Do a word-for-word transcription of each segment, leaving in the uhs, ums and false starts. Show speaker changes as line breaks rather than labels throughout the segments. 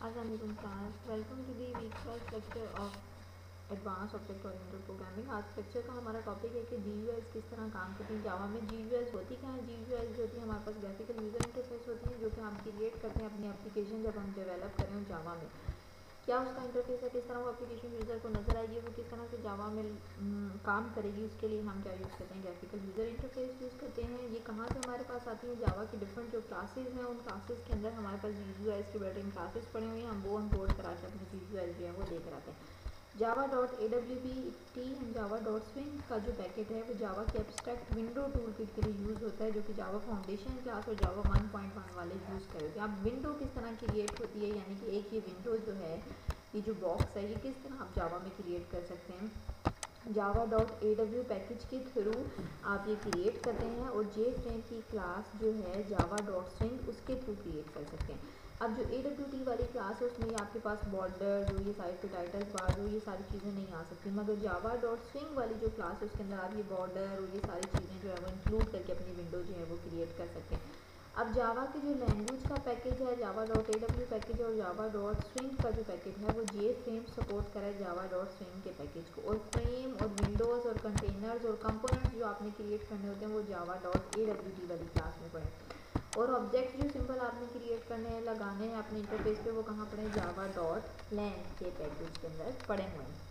Assalamualaikum class, welcome to the week first lecture of advance object oriented programming. आज lecture का हमारा topic है कि जी यू एस किस तरह काम करती है जावा में। जी यू एस होती क्या है? जी यू एस जो होती है हमारे पास ग्राफिकल यूजर इंटरफेस होती है जो कि हम क्रिएट करते हैं अपनी एप्लीकेशन जब हम डेवलप करें हो जावा में। क्या उसका इंटरफेस है, किस तरह वो एप्लीकेशन यूज़र को नजर आएगी, वो किस तरह से जावा में न, काम करेगी, उसके लिए हम क्या यूज़ करते हैं? ग्राफिकल यूज़र इंटरफेस यूज़ करते हैं। ये कहाँ से हमारे पास आती है? जावा की डिफरेंट जो क्लासेज हैं उन क्लासेस के अंदर हमारे पास जी यू एस की बिल्ट इन क्लासेस पड़े हुए हैं, हम वो अनकोड करा के अपने जी यू एस जो है वो देख रहे हैं। Java dot A W P T and Java dot swing का जो पैकेट है वो जावा के एब्स्ट्रैक्ट विंडो टूल किट के लिए यूज़ होता है, जो कि जावा फाउंडेशन क्लास और जावा वन पॉइंट वन वाले यूज़ कर रहे हैं। अब विंडो किस तरह क्रिएट होती है, यानी कि एक ये विंडो जो है, ये जो बॉक्स है, ये किस तरह आप जावा में क्रिएट कर सकते हैं। Java dot A W package के थ्रू आप ये क्रिएट करते हैं और जे फ्रेम की क्लास जो है जावा डॉट स्विंग उसके थ्रू क्रिएट कर सकते हैं। अब जो ए डब्ल्यू टी वाली क्लास है उसमें आपके पास बॉर्डर जो ये साइड पे टाइटल्स बार जो ये सारी चीज़ें नहीं आ सकती, मगर जावा डॉट स्विंग वाली जो क्लास है उसके अंदर आप ये बॉर्डर और ये सारी चीज़ें जो है वो इंक्लूड करके अपनी विंडो जो है वो क्रिएट कर सकते हैं। अब जावा के जो लैंग्वेज का पैकेज है Java dot A W package और जावा डॉट स्विंग का जो पैकेज है वो जे फ्रेम सपोर्ट करे जावा डॉट स्विंग के पैकेज को, और फ्रेम और विंडोज़ और कंटेनर्स और कंपोनेंट्स जो आपने क्रिएट करने होते हैं वो Java dot A W T वाली क्लास में पड़े, और ऑब्जेक्ट जो सिंपल आपने क्रिएट करने हैं लगाने हैं अपने इंटरफेस पे वो कहाँ पड़े? जावा डॉट लैंग के पैकेज के अंदर पड़े हुए हैं।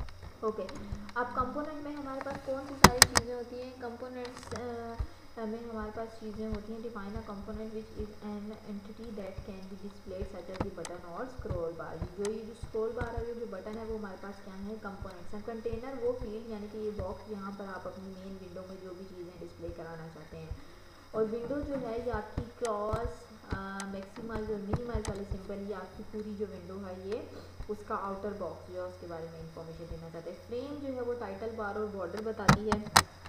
Okay okay. अब कंपोनेंट में हमारे पास कौन सी सारी चीज़ें होती हैं? कंपोनेंट्स में हमारे पास चीज़ें होती हैं। Define a component which is an entity that can be displayed such as the button और स्क्रॉल बार। जो ये जो स्क्रॉल बार है, जो बटन है, वो हमारे पास क्या है? कंपोनेंट्स हैं। कंटेनर वो फील्ड यानी कि ये बॉक्स यहाँ पर आप अपनी मेन विंडो में जो भी चीज़ें डिस्प्ले कराना चाहते हैं, और विंडो जो है ये आपकी क्रॉस मैक्सिमाइज और मिनिमाइज वाले सिंपल, ये आपकी पूरी जो विंडो है ये उसका आउटर बॉक्स जो है उसके बारे में इंफॉर्मेशन देना चाहते हैं। फ्रेम जो है वो टाइटल बार और बॉर्डर बताती है,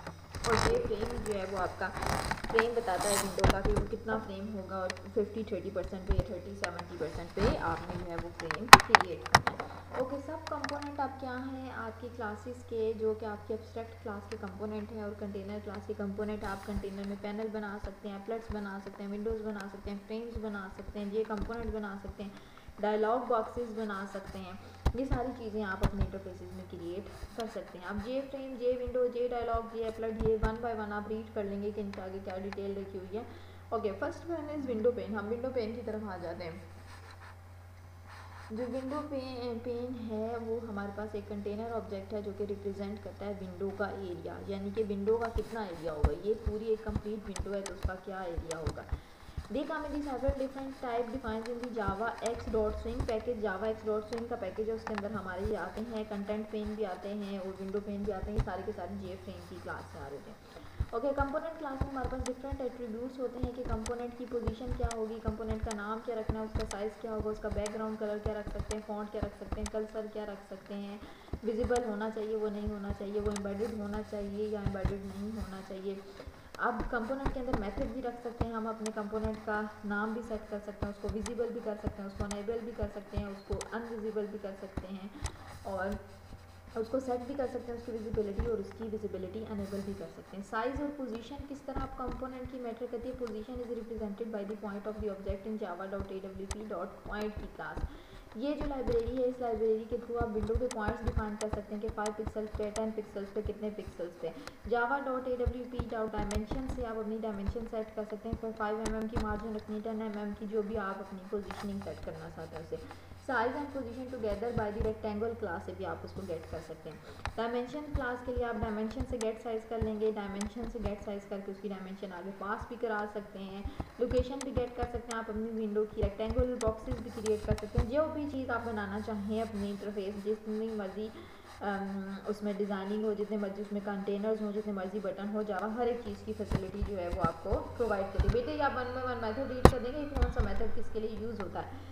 और ये फ्रेम जो है वो आपका फ्रेम बताता है विंडो का कि वो कितना फ्रेम होगा, और फिफ्टी थर्टी परसेंट पे या थर्टी सेवेंटी परसेंट पे आपने जो है वो फ्रेम क्रिएट करना है। ओके, सब कंपोनेंट आप क्या हैं आपकी क्लासेस के, जो कि आपके एब्स्ट्रैक्ट क्लास के कंपोनेंट हैं, और कंटेनर क्लास के कंपोनेंट आप कंटेनर में पैनल बना सकते हैं, एप्लेट्स बना सकते हैं, विंडोज़ बना सकते हैं, फ्रेम्स बना सकते हैं, ये कंपोनेंट बना सकते हैं, डायलॉग बॉक्सेस बना सकते हैं। ये सारी चीज़ें आप अपने इंटरफेसेस में क्रिएट कर सकते हैं। अब J frame, J window, J dialog, J applet, ये वन बाय वन आप रीड कर लेंगे कि इनके आगे क्या डिटेल रखी हुई है। Okay, first one is window pane. हम विंडो पेन की तरफ आ जाते हैं। जो विंडो पेन पेन है वो हमारे पास एक कंटेनर ऑब्जेक्ट है जो कि रिप्रेजेंट करता है विंडो का एरिया, यानी कि विंडो का कितना एरिया होगा। ये पूरी एक कंप्लीट विंडो है तो उसका क्या एरिया होगा। They come in the several different type defines in the Java X dot swing package। Java X dot swing का पैकेज है, उसके अंदर हमारे ये आते हैं कंटेंट पेन भी आते हैं और विंडो पेन भी आते हैं, सारे के सारे जे फ्रेम की क्लास से आ रहे थे। ओके, कंपोनेंट क्लास में हमारे पास डिफरेंट एट्रीब्यूट्स होते हैं कि कंपोनेंट की पोजीशन क्या होगी, कंपोनेंट का नाम क्या रखना है, उसका साइज़ क्या होगा, उसका बैकग्राउंड कलर क्या रख सकते हैं, फॉन्ट क्या रख सकते हैं, कर्सर क्या रख सकते हैं, विजिबल होना चाहिए वो नहीं होना चाहिए, वो एम्बेडेड होना चाहिए या एम्बेडेड नहीं होना चाहिए। अब कंपोनेंट के अंदर मेथड भी रख सकते हैं, हम अपने कंपोनेंट का नाम भी सेट कर सकते हैं, उसको विजिबल भी कर सकते हैं, उसको अनेबल भी कर सकते हैं, उसको अनविजिबल भी कर सकते हैं, और उसको सेट भी कर सकते हैं उसकी विजिबिलिटी, और उसकी विजिबिलिटी अनेबल भी कर सकते हैं। साइज और पोजीशन किस तरह आप कंपोनेंट की मैटर करती है? Position is represented by the point of the object in Java dot A W P dot point की क्लास। ये जो लाइब्रेरी है, इस लाइब्रेरी के थ्रू आप विंडो के पॉइंट्स डिफाइन कर सकते हैं कि फाइव पिक्सल्स पे, टेन पिक्सल्स पे, कितने पिक्सल्स पे। Java dot A W P dot dimension से आप अपनी डायमेंशन सेट कर सकते हैं, फिर फाइव एम एम की मार्जिन रखनी, टेन एम एम की, जो भी आप अपनी पोजीशनिंग सेट करना चाहते हैं उसे। Size and position together by the rectangle class से भी आप उसको गेट कर सकते हैं। डायमेंशन क्लास के लिए आप डायमेंशन से गेट साइज कर लेंगे, डायमेंशन से गेट साइज करके उसकी डायमेंशन आगे पास भी करा सकते हैं, लोकेशन भी गेट कर सकते हैं, आप अपनी विंडो की रेक्टेंगुलर बॉक्सेस भी क्रिएट कर सकते हैं। जो भी चीज़ आप बनाना चाहें अपनी इंटरफेस, जितनी मर्जी उसमें डिज़ाइनिंग हो, जितने मर्जी उसमें कंटेनर्स हो, जितने मर्जी बटन हो, जावा हर एक चीज़ की फैसिलिटी जो है वो आपको प्रोवाइड करती है। बेटे आप one by one method read कर देंगे कौन सा मेथड किसके लिए यूज़ होता है।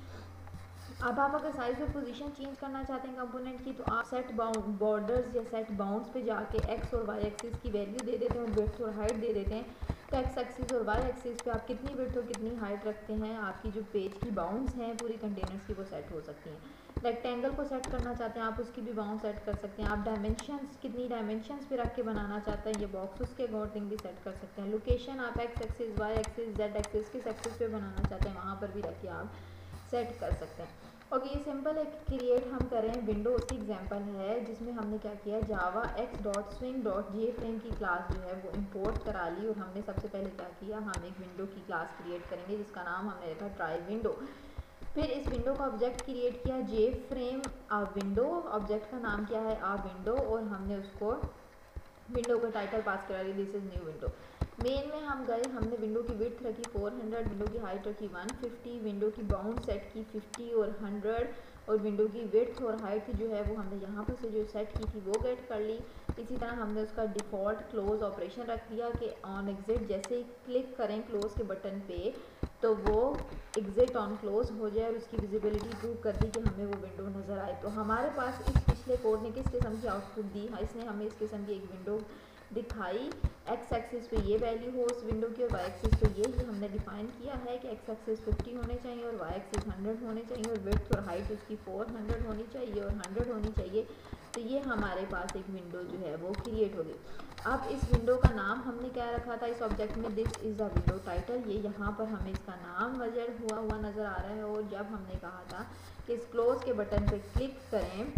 अब आप अगर साइज और पोजीशन चेंज करना चाहते हैं कंपोनेंट की, तो आप सेट बॉर्डर्स या सेट बाउंड्स पे जाके एक्स और वाई एक्सिस की वैल्यू दे देते हैं, विड्थ और हाइट दे देते हैं। तो एक्स एक्सिस और वाई एक्सिस पे आप कितनी विड्थ और कितनी हाइट रखते हैं, आपकी जो पेज की बाउंड्स हैं पूरी कंटेनर्स की वो सेट हो सकती हैं। रेक्टेंगल को सेट करना चाहते हैं आप, उसकी भी बाउंड सेट कर सकते हैं। आप डायमेंशंस कितनी डायमेंशंस पे रख के बनाना चाहते हैं ये बॉक्स, उसके अकॉर्डिंग भी सेट कर सकते हैं। लोकेशन आप X axis, Y axis, Z axis, किस एक्सिस पे बनाना चाहते हैं वहाँ पर भी रखिए आप सेट कर सकते हैं। ओके, ये सिंपल एक क्रिएट हम कर रहे हैं विंडो, उसकी एग्जांपल है जिसमें हमने क्या किया, Java X dot swing dot J frame की क्लास जो है वो इंपोर्ट करा ली। और हमने सबसे पहले क्या किया, हम एक विंडो की क्लास क्रिएट करेंगे जिसका नाम हमने रखा ट्राई विंडो। फिर इस विंडो का ऑब्जेक्ट क्रिएट किया जे फ्रेम आ विंडो, ऑब्जेक्ट का नाम क्या है आ विंडो, और हमने उसको विंडो का टाइटल पास करा ली this is new window. Main में हम गए, हमने विंडो की विड्थ रखी फोर हंड्रेड, विंडो की हाइट रखी वन फिफ्टी, विंडो की बाउंड सेट की फिफ्टी और हंड्रेड, और विंडो की विड्थ और हाइट जो है वो हमने यहाँ पर से जो सेट की थी वो गेट कर ली। इसी तरह हमने उसका डिफ़ॉल्ट क्लोज ऑपरेशन रख दिया कि ऑन एग्जिट जैसे ही क्लिक करें क्लोज के बटन पे तो वो एग्जिट ऑन क्लोज हो जाए, और उसकी विजिबिलिटी प्रूव कर दी कि हमें वो विंडो नज़र आए। तो हमारे पास इस पिछले कोड ने किस किस्म की आउटपुट दी, इसने हमें इस किस्म की एक विंडो दिखाई। एक्स एक्सिस पे ये वैल्यू हो उस विंडो की, और वाई एक्सिस पे ये ही हमने डिफाइन किया है कि एक्स एक्सिस फिफ्टी होने चाहिए और वाई एक्सिस हंड्रेड होने चाहिए, और विड्थ और हाइट उसकी फोर हंड्रेड होनी चाहिए और हंड्रेड होनी चाहिए। तो ये हमारे पास एक विंडो जो है वो क्रिएट होगी। अब इस विंडो का नाम हमने क्या रखा था इस ऑब्जेक्ट में, this is the window title. ये यहाँ पर हमें इसका नाम वजर हुआ हुआ नज़र आ रहा है। और जब हमने कहा था कि इस क्लोज के बटन पे क्लिक करें,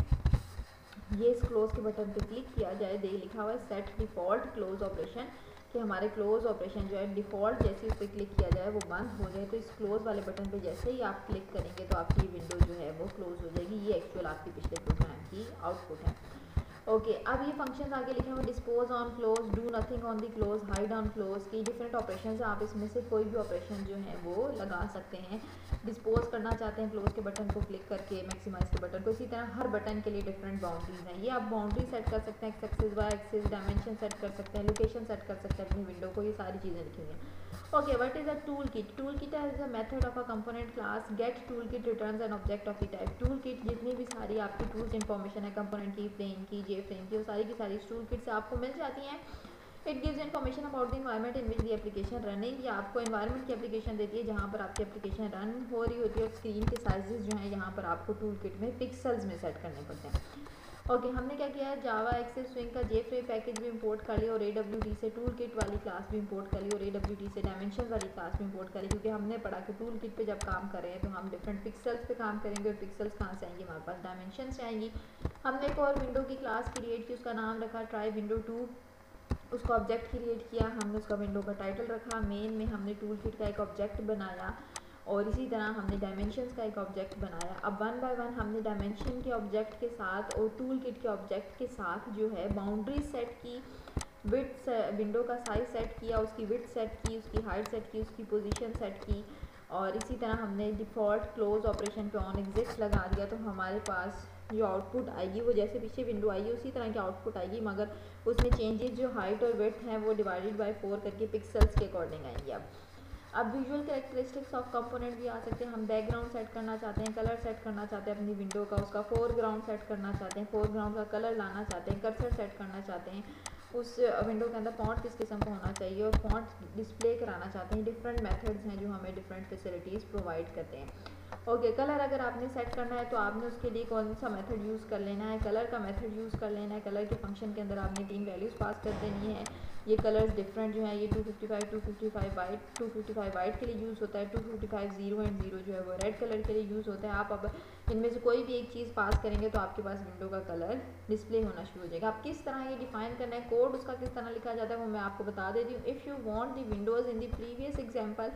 ये इस क्लोज के बटन पे क्लिक किया जाए, दे लिखा हुआ है सेट डिफ़ॉल्ट क्लोज ऑपरेशन, कि हमारे क्लोज ऑपरेशन जो है डिफ़ॉल्ट जैसे उस पर क्लिक किया जाए वो बंद हो जाए। तो इस क्लोज वाले बटन पे जैसे ही आप क्लिक करेंगे तो आपकी विंडो जो है वो क्लोज हो जाएगी। ये एक्चुअल आपके पिछले प्रोग्राम की आउटपुट है। ओके okay, अब ये फंक्शन आगे लिखे हुए dispose on close, do nothing on the close, hide on close की डिफरेंट ऑपरेशन है। आप इसमें से कोई भी ऑपरेशन जो है वो लगा सकते हैं। डिस्पोज करना चाहते हैं क्लोज के बटन को क्लिक करके, मैक्सिमाइज के बटन को, इसी तरह हर बटन के लिए डिफरेंट बाउंड्रीज हैं। ये आप बाउंड्री सेट कर सकते हैं, X axis Y axis, dimension set कर सकते हैं, लोकेशन सेट कर सकते हैं अपनी विंडो को, ये सारी चीज़ें लिखी हुई हैं। Okay, what is a toolkit? Toolkit is a method of a component class. Get toolkit returns an object of the type. Toolkit जितनी भी सारी आपकी tools information है component की, plane की, JFrame की, वो सारी की सारी toolkit से आपको मिल जाती हैं। It gives information about the environment in which the application running. ये आपको environment की application देती है जहाँ पर आपकी application run हो रही होती है, और screen के sizes जो हैं यहाँ पर आपको toolkit में pixels में set करने पड़ते हैं। ओके okay, हमने क्या किया है, जावा एक्सिस स्विंग का जे फ्रेम पैकेज भी इंपोर्ट कर लिया, और ए डब्ल्यू टी से टूल किट वाली क्लास भी इंपोर्ट कर ली, और ए डब्ल्यू टी से डायमेंशन वाली क्लास भी इंपोर्ट कर ली, क्योंकि हमने पढ़ा कि टूल किट पे जब काम कर रहे हैं तो हम डिफरेंट पिक्सल्स पे काम करेंगे, और पिक्सल्स कहाँ से आएंगी, हमारे पास डायमेंशन से आएंगी। हमने एक और विंडो की क्लास क्रिएट की, उसका नाम रखा ट्राई विंडो टू, उसका ऑब्जेक्ट क्रिएट किया, हमने उसका विंडो का टाइटल रखा। मेन में हमने टूल किट का एक ऑब्जेक्ट बनाया, और इसी तरह हमने डायमेंशंस का एक ऑब्जेक्ट बनाया। अब वन बाय वन हमने डायमेंशन के ऑब्जेक्ट के साथ और टूल किट के ऑब्जेक्ट के साथ जो है बाउंड्री सेट की, विड्थ विंडो का साइज सेट किया, उसकी विड्थ सेट की, उसकी हाइट सेट की, उसकी पोजीशन सेट की, और इसी तरह हमने डिफ़ॉल्ट क्लोज ऑपरेशन पे ऑन एग्जिट लगा दिया। तो हमारे पास जो आउटपुट आएगी वो जैसे पीछे विंडो आई है उसी तरह की आउटपुट आएगी, मगर उसमें चेंजेस जो हाइट और विड्थ हैं वो डिवाइडेड बाय फोर करके पिक्सल्स के अकॉर्डिंग आएंगी। अब अब विजुअल कैरेक्टरिस्टिक्स ऑफ कंपोनेंट भी आ सकते हैं। हम बैकग्राउंड सेट करना चाहते हैं, कलर सेट करना चाहते हैं अपनी विंडो का, उसका फोरग्राउंड सेट करना चाहते हैं, फोरग्राउंड का कलर लाना चाहते हैं, कर्सर सेट करना चाहते हैं, उस विंडो के अंदर फॉन्ट किस किस्म का होना चाहिए, और फॉन्ट डिस्प्ले कराना चाहते हैं। डिफरेंट मेथड्स हैं जो हमें डिफरेंट फैसिलिटीज़ प्रोवाइड करते हैं। ओके okay, कलर अगर आपने सेट करना है तो आपने उसके लिए कौन सा मेथड यूज़ कर लेना है, कलर का मेथड यूज़ कर लेना है। कलर के फंक्शन के अंदर आपने तीन वैल्यूज़ पास कर देनी है। ये कलर्स डिफरेंट जो है, ये two fifty five, two fifty five white, two fifty five white के लिए यूज़ होता है, two fifty five zero and zero जो है वो रेड कलर के लिए यूज़ होता है। आप अब इनमें से कोई भी एक चीज़ पास करेंगे तो आपके पास विंडो का कलर डिस्प्ले होना शुरू हो जाएगा। आप किस तरह ये डिफाइन करना है, कोड उसका किस तरह लिखा जाता है वो मैं आपको बता देती हूँ। If you want the windows in the previous example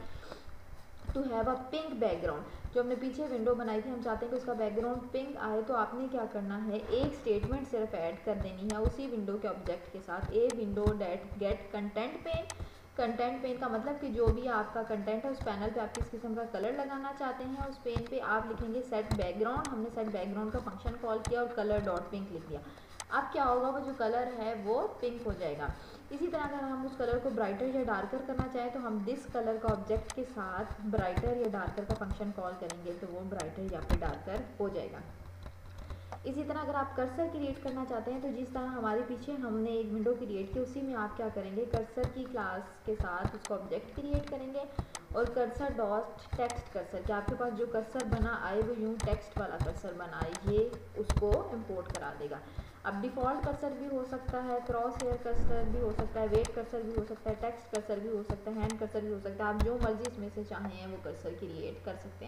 to have a pink background, जो हमने पीछे विंडो बनाई थी हम चाहते हैं कि उसका बैकग्राउंड पिंक आए, तो आपने क्या करना है, एक स्टेटमेंट सिर्फ ऐड कर देनी है उसी विंडो के ऑब्जेक्ट के साथ, A window that get content pane. Content pane का मतलब कि जो भी आपका कंटेंट है उस पैनल पे आप किस किस्म का कलर लगाना चाहते हैं, उस पेन पे आप लिखेंगे सेट बैकग्राउंड। हमने सेट बैकग्राउंड का फंक्शन कॉल किया और कलर डॉट पिंक लिख दिया। अब क्या होगा, वो जो कलर है वो पिंक हो जाएगा। इसी तरह अगर हम उस कलर को ब्राइटर या डार्कर करना चाहें तो हम दिस कलर का ऑब्जेक्ट के साथ ब्राइटर या डार्कर का फंक्शन कॉल करेंगे, तो वो ब्राइटर या फिर डार्कर हो जाएगा। इसी तरह अगर आप कर्सर क्रिएट करना चाहते हैं तो जिस तरह हमारे पीछे हमने एक विंडो क्रिएट की, उसी में आप क्या करेंगे, कर्सर की क्लास के साथ उसका ऑब्जेक्ट क्रिएट करेंगे, और कर्सर डॉट टेक्स्ट कर्सर, कि आपके पास जो कर्सर बना आए वो यूँ टेक्स्ट वाला कर्सर बनाए, ये उसको इम्पोर्ट करा देगा। अब डिफ़ॉल्ट कर्सर भी हो सकता है, क्रॉस हेयर कर्सर भी हो सकता है, वेट कर्सर भी हो सकता है, टेक्स्ट कर्सर भी हो सकता है, हैंड कर्सर भी हो सकता है। आप जो मर्जी इसमें से चाहें वो कर्सर क्रिएट कर सकते हैं।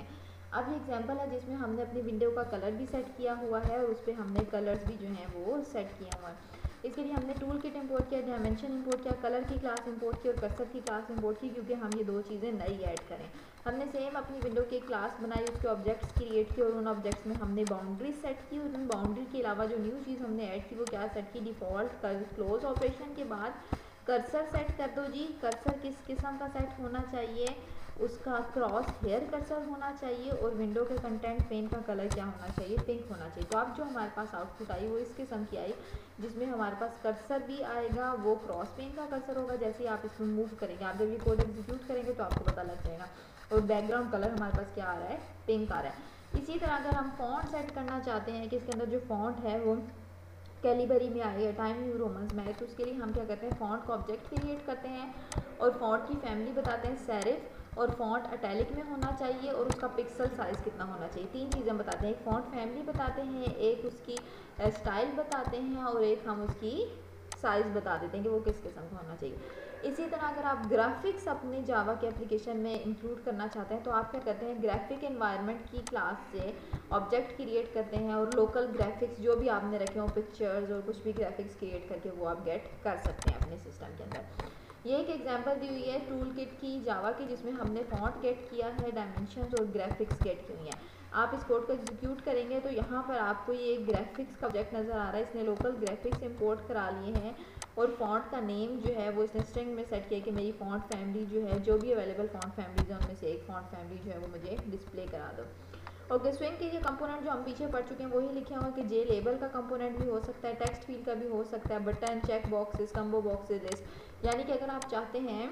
अब ये एग्जांपल है जिसमें हमने अपनी विंडो का कलर भी सेट किया हुआ है और उस पर हमने कलर्स भी जो हैं वो सेट किया हुआ है। इसके लिए हमने टूल किट इंपोर्ट किया, डायमेंशन इंपोर्ट किया, कलर की क्लास इंपोर्ट की और कर्सर की क्लास इंपोर्ट की, क्योंकि हम ये दो चीज़ें नई ऐड करें। हमने सेम अपनी विंडो की क्लास बनाई, उसके ऑब्जेक्ट्स क्रिएट किए और उन ऑब्जेक्ट्स में हमने बाउंड्री सेट की और उन बाउंड्री के अलावा जो न्यू चीज़ हमने ऐड की वो क्या सेट की, डिफ़ॉल्ट कर क्लोज ऑपरेशन के बाद कर्सर सेट कर दो जी। कर्सर किस किस्म का सेट होना चाहिए, उसका क्रॉस हेयर कर्सर होना चाहिए और विंडो के कंटेंट पेन का कलर क्या होना चाहिए, पिंक होना चाहिए। तो अब जो हमारे पास आउटपुट आई वो इस किस्म की आई जिसमें हमारे पास कर्सर भी आएगा, वो क्रॉस पेन का कर्सर होगा। जैसे ही आप इसमें मूव करेंगे, आप जब ये कोड एग्जीक्यूट करेंगे तो आपको पता लग जाएगा। और बैकग्राउंड कलर हमारे पास क्या आ रहा है, पिंक आ रहा है। इसी तरह अगर हम फॉन्ट सेट करना चाहते हैं कि इसके अंदर जो फॉन्ट है वो कैलिबरी में आए या टाइम न्यू रोमन्स में आए, तो उसके लिए हम क्या करते हैं, फॉन्ट का ऑब्जेक्ट क्रिएट करते हैं और फॉन्ट की फैमिली बताते हैं सेरिफ, और फॉन्ट अटैलिक में होना चाहिए और उसका पिक्सल साइज़ कितना होना चाहिए। तीन चीज़ें बताते हैं, एक फॉन्ट फैमिली बताते हैं, एक उसकी स्टाइल बताते हैं और एक हम उसकी साइज़ बता देते हैं कि वो किस किस्म का होना चाहिए। इसी तरह अगर आप ग्राफिक्स अपने जावा के एप्लीकेशन में इंक्लूड करना चाहते हैं तो आप क्या करते हैं, ग्राफिक एनवायरनमेंट की क्लास से ऑब्जेक्ट क्रिएट करते हैं और लोकल ग्राफिक्स जो भी आपने रखे हों, पिक्चर्स और कुछ भी ग्राफिक्स क्रिएट करके वो आप गेट कर सकते हैं अपने सिस्टम के अंदर। ये एक एग्जांपल दी हुई है टूल किट की जावा की, जिसमें हमने फॉन्ट गेट किया है, डायमेंशंस और ग्राफिक्स गेट की हुई हैं। आप इस कोड को एग्जीक्यूट करेंगे तो यहाँ पर आपको ये एक ग्राफिक्स का ऑब्जेक्ट नज़र आ रहा है, इसने लोकल ग्राफिक्स इंपोर्ट करा लिए हैं और फॉन्ट का नेम जो है वो इसने स्ट्रिंग में सेट किया कि मेरी फॉन्ट फैमिली जो है, जो भी अवेलेबल फॉन्ट फैमिलीज है उनमें से एक फॉन्ट फैमिली जो है वो मुझे डिस्प्ले करा दो। ओके, स्विंग के ये कंपोनेंट जो हम पीछे पढ़ चुके हैं वही लिखे हुए कि जे लेबल का कंपोनेंट भी हो सकता है, टेक्स्ट फील्ड का भी हो सकता है, button, check boxes, combo boxes, list. यानी कि अगर आप चाहते हैं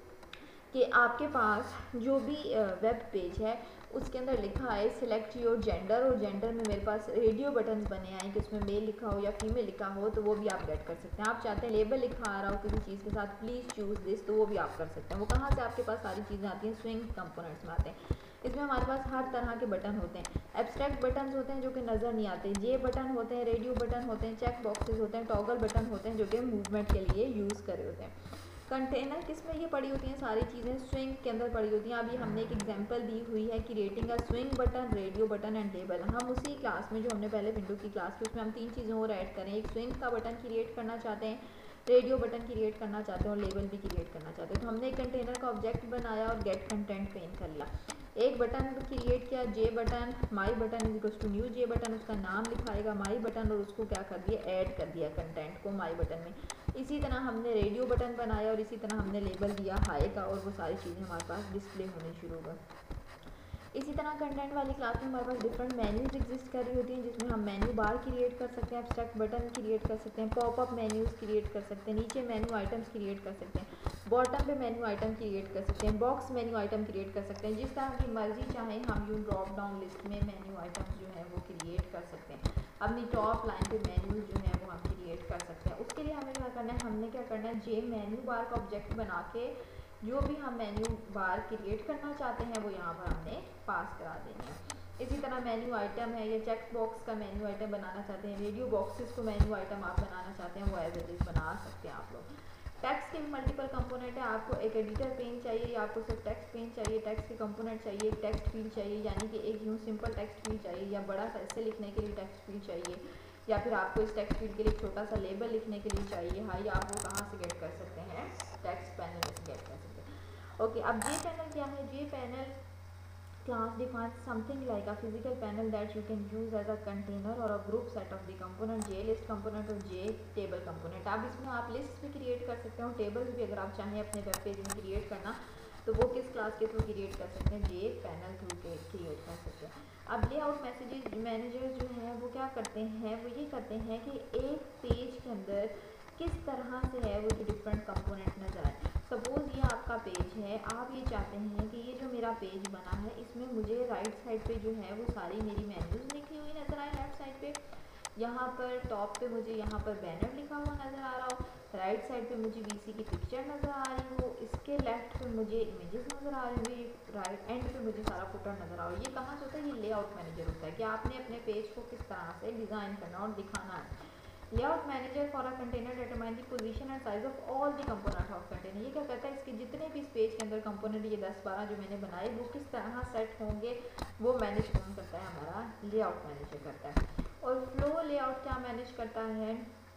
कि आपके पास जो भी वेब पेज है उसके अंदर लिखा है सिलेक्ट योर जेंडर और जेंडर में मेरे पास रेडियो बटन्स बने आए कि उसमें मेल लिखा हो या फीमेल लिखा हो, तो वो भी आप गेट कर सकते हैं। आप चाहते हैं लेबल लिखा आ रहा हो किसी चीज़ के साथ, प्लीज़ चूज़ दिस, तो वो भी आप कर सकते हैं। वो कहाँ से आपके पास सारी चीज़ें आती हैं, स्विंग कंपोनेंट्स में आते हैं। इसमें हमारे पास हर तरह के बटन होते हैं, एब्स्ट्रैक्ट बटन होते हैं जो कि नज़र नहीं आते, जे बटन होते हैं, रेडियो बटन होते हैं, चेक बॉक्सेस होते हैं, टॉगल बटन होते हैं जो कि मूवमेंट के लिए यूज़ करे होते हैं। कंटेनर किस में ये पड़ी होती हैं, सारी चीज़ें स्विंग के अंदर पड़ी होती हैं। अभी हमने एक एग्जांपल दी हुई है creating a swing button, radio button and label. हम उसी क्लास में जो हमने पहले विंडो की क्लास की उसमें हम तीन चीज़ें और ऐड करें, एक स्विंग का बटन क्रिएट करना चाहते हैं, रेडियो बटन क्रिएट करना चाहते हैं और लेबल भी क्रिएट करना चाहते हैं। तो हमने एक कंटेनर का ऑब्जेक्ट बनाया और गेट कंटेंट पेन कर लिया, एक बटन क्रिएट किया, J button, my button is equals to new J button, उसका नाम लिखाएगा माई बटन और उसको क्या कर दिया, ऐड कर दिया कंटेंट को माई बटन में। इसी तरह हमने रेडियो बटन बनाया और इसी तरह हमने लेबल दिया हाई का और वो सारी चीज़ें हमारे पास डिस्प्ले होने शुरू हो गई। इसी तरह कंटेंट वाली क्लास में हमारे पास डिफरेंट मेन्यूज एग्जिस्ट कर रही होती हैं जिसमें हम मेन्यू बार क्रिएट कर सकते हैं, एब्स्ट्रैक्ट बटन क्रिएट कर सकते हैं, पॉपअप मेन्यूज क्रिएट कर सकते हैं, नीचे मेन्यू आइटम्स क्रिएट कर सकते हैं, बॉटम पे मेन्यू आइटम क्रिएट कर सकते हैं, बॉक्स मेन्यू आइटम क्रिएट कर सकते हैं। जिस तरह की मर्जी चाहें हम यूँ ड्रॉप डाउन लिस्ट में मेन्यू आइटम्स जो है वो क्रिएट कर सकते हैं। अपनी टॉप लाइन पे मेन्यूज जो है वो हम क्रिएट कर सकते हैं। उसके लिए हमें क्या करना है, हमने क्या करना है, जे मेन्यू बार का ऑब्जेक्ट बना के जो भी हम मेन्यू बार क्रिएट करना चाहते हैं वो यहाँ पर हमने पास करा देनी है। इसी तरह मेन्यू आइटम है या चेक बॉक्स का मेन्यू आइटम बनाना चाहते हैं, रेडियो बॉक्सेस को मेन्यू आइटम आप बनाना चाहते हैं, वो एज इट इज़ बना सकते हैं आप लोग। टेक्स्ट के भी मल्टीपल कंपोनेंट है, आपको एक एडिटर पेन चाहिए या आपको सिर्फ टेक्स्ट पेन चाहिए, टेक्स्ट के कंपोनेंट चाहिए, एक टेक्स्ट फील्ड चाहिए यानी कि एक यूँ सिंपल टेक्स्ट फील्ड चाहिए या बड़ा सा ऐसे लिखने के लिए टेक्स्ट फील्ड चाहिए, या फिर आपको इस टेक्स्ट फील्ड के लिए छोटा सा लेबल लिखने के लिए चाहिए। हाँ, ये आप वो कहाँ से गेट कर सकते हैं, टेक्स्ट पैनल से गेट कर सकते हैं। ओके, अब जे पैनल क्या है, J panel class defines something like a physical panel that you can use as a container or a group set of the component, J list component और J table component। अब इसमें आप list भी create कर सकते हो, tables भी अगर आप चाहें अपने वेब पेज में क्रिएट करना तो वो किस क्लास के थ्रू क्रिएट कर सकते हैं, जे पैनल थ्रू क्रिएट कर सकते हैं। अब लेआउट मैसेजेस मैनेजर जो है वो क्या करते हैं, वो ये करते हैं कि एक पेज के अंदर किस तरह से है वो जो डिफरेंट कंपोनेंट नज़र आए। सपोज़ ये आपका पेज है, आप ये चाहते हैं कि ये जो मेरा पेज बना है इसमें मुझे राइट साइड पे जो है वो सारी मेरी मेन्यूज़ लिखी हुई नज़र आए, लेफ्ट साइड पे यहाँ पर टॉप पे मुझे यहाँ पर बैनर लिखा हुआ नज़र आ रहा हो, राइट साइड पे मुझे वीसी की पिक्चर नज़र आ रही हो, इसके लेफ्ट पे मुझे इमेजेस नज़र आ रही होंगी, राइट एंड पे मुझे सारा फुटर नज़र आ रहा हो। ये कहाँ से होता है, ये लेआउट मैनेजर होता है कि आपने अपने पेज को किस तरह से डिज़ाइन करना और दिखाना है। Layout manager for a container determine the position and size of all the component of container. ये क्या करता है, इसके जितने भी इस पेज के अंदर कंपोनेंट ये दस बारह जो मैंने बनाए वो किस तरह सेट होंगे वो मैनेज कौन करता है, हमारा लेआउट मैनेजर करता है। और फ्लो लेआउट क्या मैनेज करता है,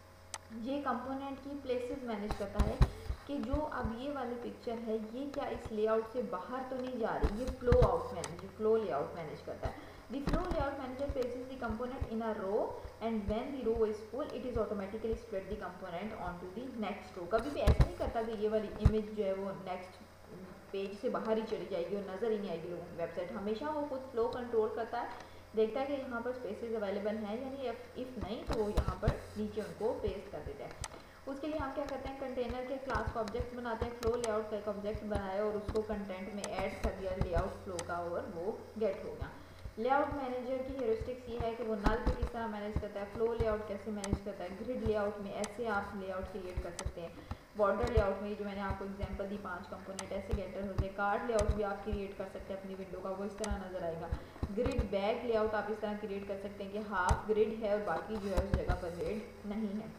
ये कंपोनेंट की प्लेसेस मैनेज करता है कि जो अब ये वाली पिक्चर है ये क्या इस लेआउट से बाहर तो नहीं जा रही, ये flow out manage flow layout manage करता है। The flow layout manager places the component in a row and when the row is full it is automatically spread the component onto the next row। कभी भी ऐसा नहीं करता कि ये वाली इमेज जो है वो नेक्स्ट पेज से बाहर ही चली जाएगी और नज़र ही नहीं आएगी लोगों की वेबसाइट। हमेशा वो खुद फ्लो कंट्रोल करता है, देखता है कि यहाँ पर स्पेसेस अवेलेबल हैं यानी इफ़ नहीं तो वो यहाँ पर नीचे उनको पेस्ट कर देता है। उसके लिए हम क्या करते हैं, कंटेनर के क्लास का ऑब्जेक्ट बनाते हैं, फ्लो लेआउट का एक ऑब्जेक्ट बनाया और उसको कंटेंट में ऐड कर दिया लेआउट फ्लो का और वो गेट हो गया। लेआउट मैनेजर की हेरिस्टिक्स ये है कि वो नल को किस तरह मैनेज करता है, फ्लो लेआउट कैसे मैनेज करता है, ग्रिड लेआउट में ऐसे आप लेआउट क्रिएट कर सकते हैं, बॉर्डर लेआउट में जो मैंने आपको एग्जांपल दी पांच कंपोनेंट ऐसे गेटर होते हैं, कार्ड लेआउट भी आप क्रिएट कर सकते हैं अपनी विंडो का, वो इस तरह नजर आएगा। ग्रिड बैग लेआउट आप इस तरह क्रिएट कर सकते हैं कि हाफ ग्रिड है और बाकी जो है उस जगह पर ग्रिड नहीं है।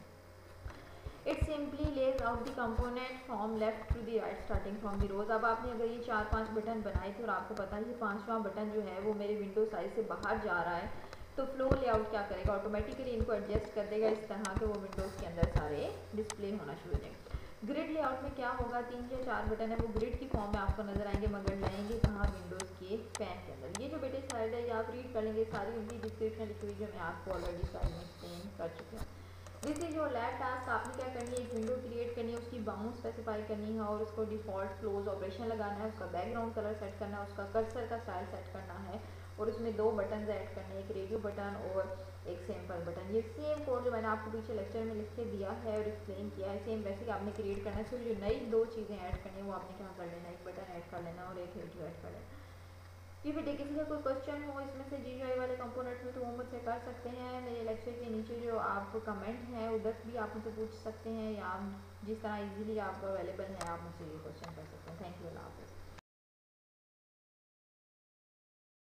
It simply lays out the component from left to the right starting from the rows. अब आपने अगर ये चार पांच बटन बनाए थे और आपको पता है ये पांचवा बटन जो है वो मेरे विंडो साइज से बाहर जा रहा है, तो फ्लो लेआउट क्या करेगा, ऑटोमेटिकली इनको एडजस्ट कर देगा इस तरह के वो विंडोज़ के अंदर सारे डिस्प्ले होना शुरू हो जाएंगे। ग्रिड लेआउट में क्या होगा, तीन या चार बटन है वो ग्रिड की फॉर्म में आपको नजर आएंगे मगर लाएंगे कहाँ, विंडोज़ के पैन के अंदर। ये जो बेटे स्लाइड है ये आप रीड कर लेंगे, सारी उनकी डिस्क्रिप्शन लिखी हुई जो मैं आपको ऑलरेडी स्लाइड में एक्सप्लेन कर चुकी हूँ। This is your lab task. आपने क्या करनी है, एक विंडो क्रिएट करनी है, उसकी बाउंड स्पेसिफाई करनी है और उसको डिफॉल्ट क्लोज ऑपरेशन लगाना है, उसका बैकग्राउंड कलर सेट करना है, उसका कर्सर का स्टाइल सेट करना है और उसमें दो बटन ऐड करने हैं, एक रेडियो बटन और एक सैंपल बटन। ये सेम कोड जो मैंने आपको पीछे लेक्चर में लिख के दिया है और एक्सप्लेन किया है सेम वैसे ही आपने क्रिएट करना है। सिर्फ जो नई दो चीज़ें ऐड करनी है वो आपने क्या कर लेना, एक बटन ऐड कर लेना और एक रेडियो ऐड कर लेना। ये बेटे किसी का कोई क्वेश्चन हो इसमें से जीयूआई वाले कंपोनेंट में तो वो मुझसे कर सकते हैं। मेरे लेक्चर के नीचे जो आप कमेंट हैं उधर भी आप मुझसे पूछ सकते हैं या जिस तरह इजीली आपको अवेलेबल है आप मुझसे ये क्वेश्चन कर सकते हैं। Thank you.